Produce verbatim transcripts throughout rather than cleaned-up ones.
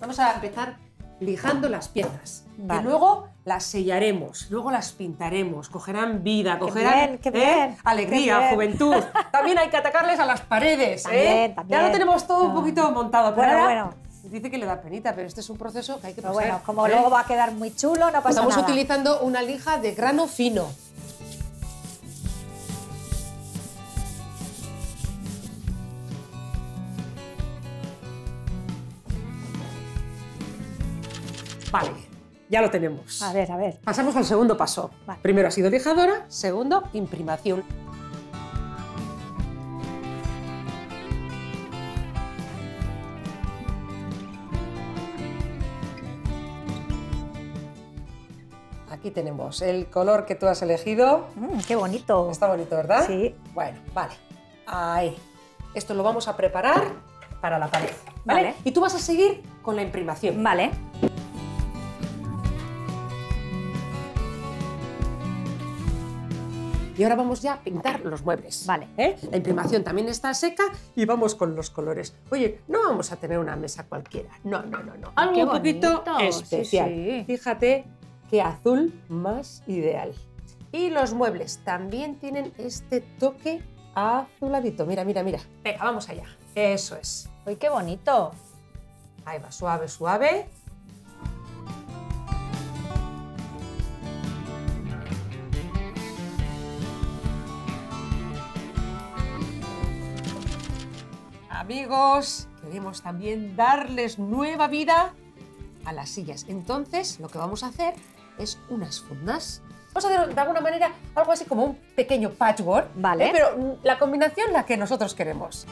Vamos a empezar lijando las piezas. Vale. Y luego las sellaremos, luego las pintaremos, cogerán vida, Qué cogerán bien, qué ¿eh? bien, alegría, qué bien. juventud. También hay que atacarles a las paredes. También, ¿eh? también. Ya lo tenemos todo un poquito montado. Pero Bueno, ahora bueno. dice que le da penita, pero este es un proceso que hay que Pero pasar. bueno, como ¿eh? luego va a quedar muy chulo, no pasa Estamos nada. utilizando una lija de grano fino. Vale, ya lo tenemos. A ver, a ver. Pasamos al segundo paso. Vale. Primero ha sido lijadora, segundo, imprimación. Aquí tenemos el color que tú has elegido. Mm, qué bonito. Está bonito, ¿verdad? Sí. Bueno, vale. Ahí. Esto lo vamos a preparar para la pared. ¿Vale? Vale. Y tú vas a seguir con la imprimación. Vale. Y ahora vamos ya a pintar los muebles. Vale. ¿Eh? La imprimación también está seca y vamos con los colores. Oye, no vamos a tener una mesa cualquiera. No, no, no, no. Algo Qué un poquito bonito. especial. Sí, sí. Fíjate qué azul más ideal. Y los muebles también tienen este toque azuladito. Mira, mira, mira. Venga, vamos allá. Eso es. Uy, qué bonito. Ahí va, suave, suave. Amigos, queremos también darles nueva vida a las sillas. Entonces, lo que vamos a hacer es unas fundas. Vamos a hacer de alguna manera algo así como un pequeño patchwork, Vale. ¿eh? Pero mm, la combinación la que nosotros queremos.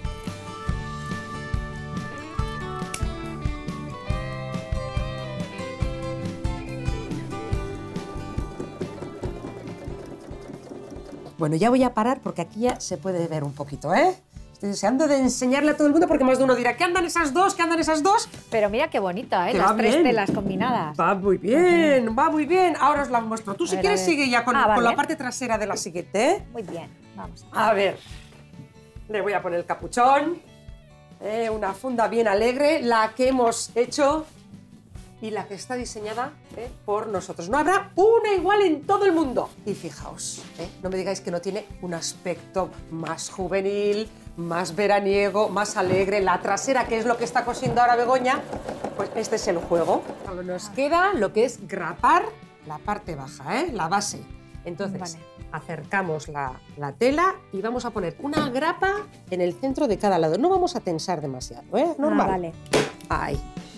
Bueno, ya voy a parar porque aquí ya se puede ver un poquito, ¿eh? Estoy deseando de enseñarle a todo el mundo porque más de uno dirá, ¿qué andan esas dos? ¿Qué andan esas dos? Pero mira qué bonita, ¿eh? Que Las va tres bien. telas combinadas. Va muy bien, va muy bien. Ahora os la muestro. Tú, si ver, quieres, a ver. sigue ya con, Ah, con la vale. parte trasera de la siguiente, ¿eh? Muy bien. Vamos. A ver, le voy a poner el capuchón. Eh, una funda bien alegre, la que hemos hecho y la que está diseñada eh, por nosotros. No habrá una igual en todo el mundo. Y fijaos, eh, no me digáis que no tiene un aspecto más juvenil, más veraniego, más alegre. La trasera, que es lo que está cosiendo ahora Begoña, pues este es el juego. Nos queda lo que es grapar la parte baja, ¿eh? La base. Entonces, Vale. acercamos la, la tela y vamos a poner una grapa en el centro de cada lado. No vamos a tensar demasiado, ¿eh? Normal. Ah, vale. Ahí.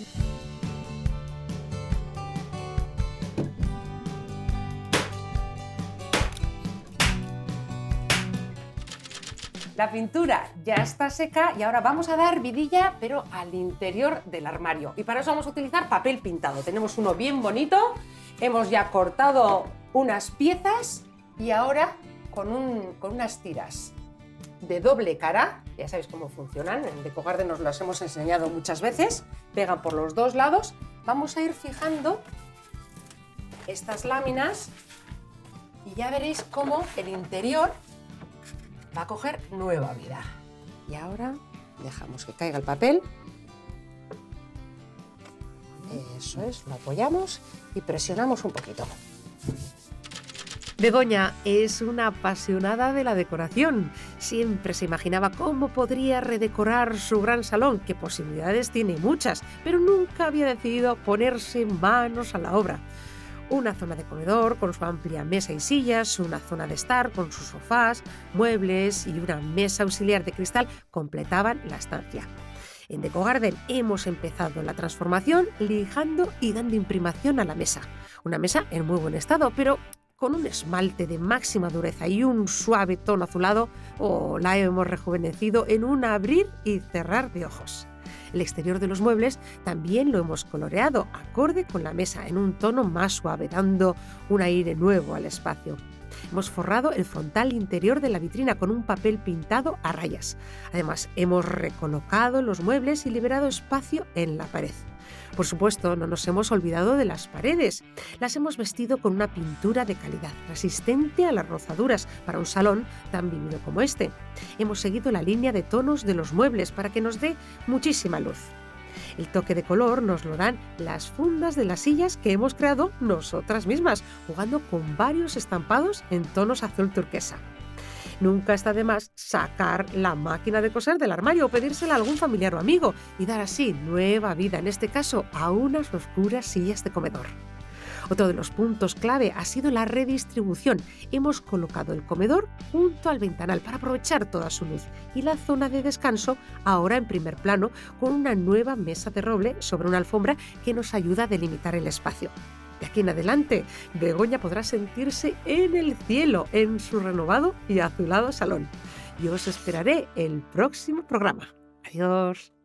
La pintura ya está seca y ahora vamos a dar vidilla, pero al interior del armario. Y para eso vamos a utilizar papel pintado. Tenemos uno bien bonito, hemos ya cortado unas piezas y ahora con, un, con unas tiras de doble cara, ya sabéis cómo funcionan, en Decogarden nos las hemos enseñado muchas veces, pegan por los dos lados. Vamos a ir fijando estas láminas y ya veréis cómo el interior va a coger nueva vida. Y ahora dejamos que caiga el papel. Eso es, lo apoyamos y presionamos un poquito. Begoña es una apasionada de la decoración. Siempre se imaginaba cómo podría redecorar su gran salón, que posibilidades tiene muchas, pero nunca había decidido ponerse manos a la obra. Una zona de comedor con su amplia mesa y sillas, una zona de estar con sus sofás, muebles y una mesa auxiliar de cristal completaban la estancia. En Decogarden hemos empezado la transformación lijando y dando imprimación a la mesa. Una mesa en muy buen estado, pero con un esmalte de máxima dureza y un suave tono azulado, oh, la hemos rejuvenecido en un abrir y cerrar de ojos. El exterior de los muebles también lo hemos coloreado, acorde con la mesa, en un tono más suave, dando un aire nuevo al espacio. Hemos forrado el frontal interior de la vitrina con un papel pintado a rayas. Además, hemos recolocado los muebles y liberado espacio en la pared. Por supuesto, no nos hemos olvidado de las paredes. Las hemos vestido con una pintura de calidad, resistente a las rozaduras para un salón tan vivido como este. Hemos seguido la línea de tonos de los muebles para que nos dé muchísima luz. El toque de color nos lo dan las fundas de las sillas que hemos creado nosotras mismas, jugando con varios estampados en tonos azul turquesa. Nunca está de más sacar la máquina de coser del armario o pedírsela a algún familiar o amigo y dar así nueva vida, en este caso, a unas oscuras sillas de comedor. Otro de los puntos clave ha sido la redistribución. Hemos colocado el comedor junto al ventanal para aprovechar toda su luz y la zona de descanso ahora en primer plano con una nueva mesa de roble sobre una alfombra que nos ayuda a delimitar el espacio. De aquí en adelante, Begoña podrá sentirse en el cielo en su renovado y azulado salón. Yo os esperaré el próximo programa. Adiós.